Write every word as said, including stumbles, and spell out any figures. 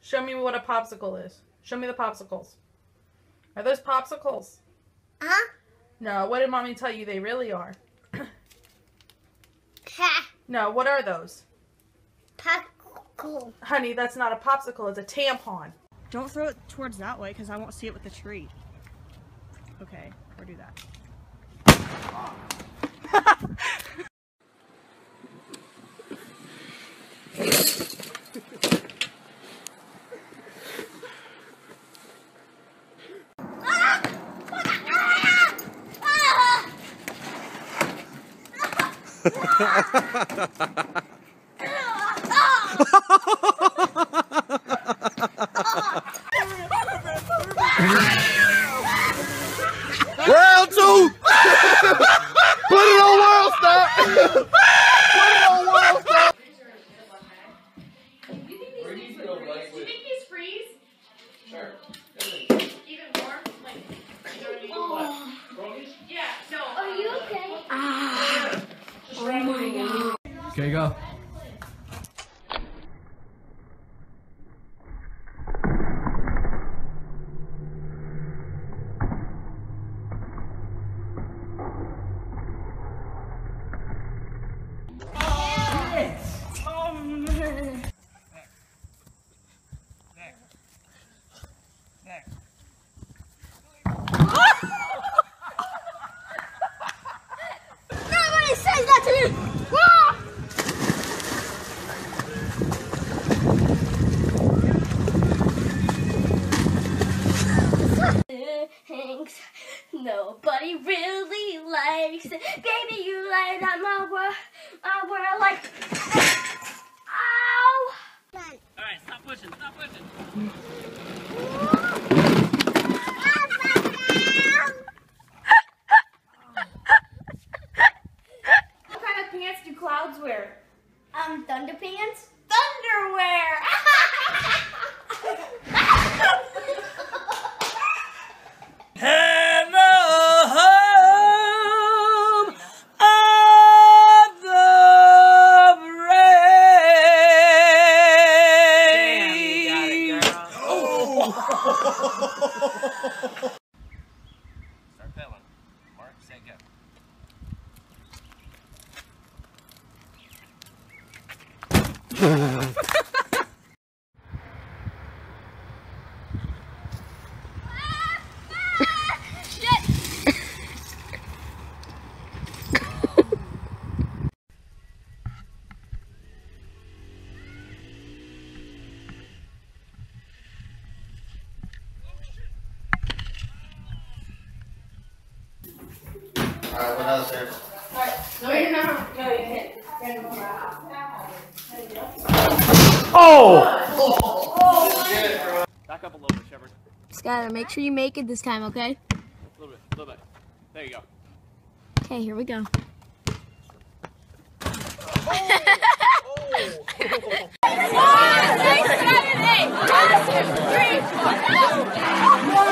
Show me what a popsicle is. Show me the popsicles. Are those popsicles? Huh? No, what did Mommy tell you they really are? No, what are those? Popsicle. Honey, that's not a popsicle, it's a tampon. Don't throw it towards that way because I won't see it with the tree. Okay, or do that. Round two! Put it on World Star! Put it on World Star! Do you think these things would freeze? Do you think these freeze? Sure. Even warm? Like, you know what I mean? Oh. Yeah, no. Are you okay? Ah. Oh my god. Okay, go. Nobody says that to me! Ah! Thanks. Nobody really likes it. Baby, you light up my world, my world like. Ow! Alright, stop pushing, stop pushing. What kind of pants do clouds wear? Um, thunder pants? Thunderwear! And the home of the brave. Damn, you got it, girl. Oh. Start pedaling. Mark, set, go. Alright, what else there? No, you're not. No, you hit. Oh! Back up a little bit, Shepard. Skylar, make sure you make it this time, okay? A little bit, a little bit. There you go. Okay, here we go. Oh! One, six, seven, eight. One, two, three, four.